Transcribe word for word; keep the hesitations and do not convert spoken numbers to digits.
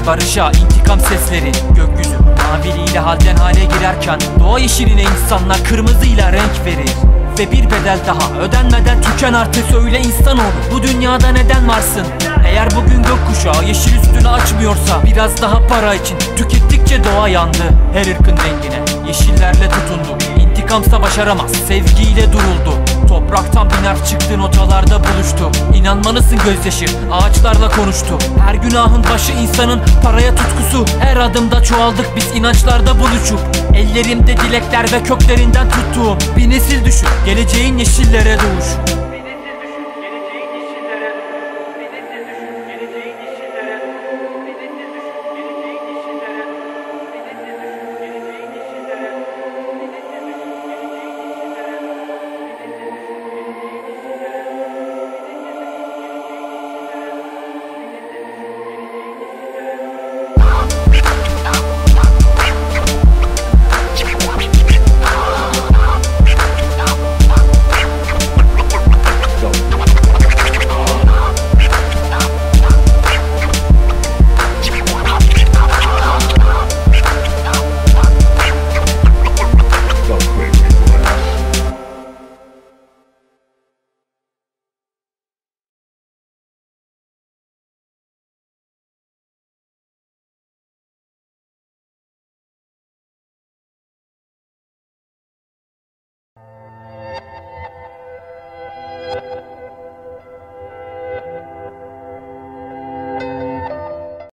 barışa, intikam sesleri. Gökyüzü maviliğiyle halden hale girerken doğa yeşiline insanlar kırmızıyla renk verir. Ve bir bedel daha ödenmeden tüken artık. Söyle insanoğlu, bu dünyada neden varsın? Eğer bugün gökkuşağı yeşil üstünü açmıyorsa, biraz daha para için tükettikçe doğa yandı. Her ırkın rengine yeşillerle tutundu. İntikamsa başaramaz, sevgiyle duruldu. Topraktan biner çıktı, notalarda buluştu. İnanmalısın, gözyaşı ağaçlarla konuştu. Her günahın başı insanın paraya tutkusu. Her adımda çoğaldık biz inançlarda buluşup. Ellerimde dilekler ve köklerinden tuttuğum bir nesil düşün, geleceğin yeşillere doğuşu.